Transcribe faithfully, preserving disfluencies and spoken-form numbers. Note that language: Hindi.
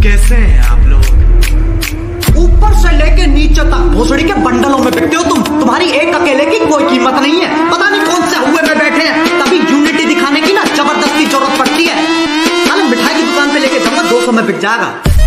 कैसे हैं आप लोग? ऊपर से लेके नीचे तक भोसड़ी के बंडलों में बिकते हो तुम। तुम्हारी एक अकेले की कोई कीमत नहीं है। पता नहीं कौन से हुए में बैठे हैं, तभी यूनिटी दिखाने की ना जबरदस्ती जरूरत पड़ती है। साले मिठाई की दुकान पे लेके जाऊंगा, दो सौ में बिक जाएगा।